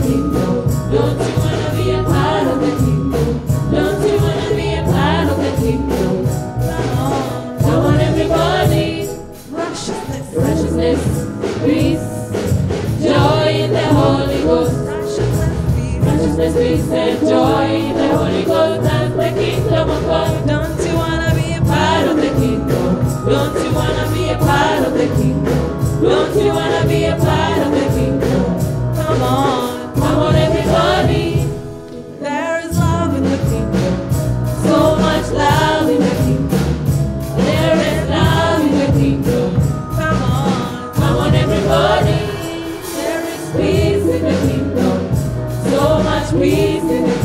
kingdom? Don't you wanna be a part of the kingdom? Don't you wanna be a part of the kingdom? Come on everybody. Righteousness, peace, joy in the Holy Ghost. Righteousness, peace, and joy in the Holy Ghost. That's the kingdom of God. Don't you wanna be a Part of the kingdom. Don't you wanna be a part of the kingdom? Don't you wanna be a part of the kingdom? Come on everybody. There is love in the kingdom. So much love in the kingdom. There is love in the kingdom. Come on everybody. There is peace in the kingdom. So much peace in the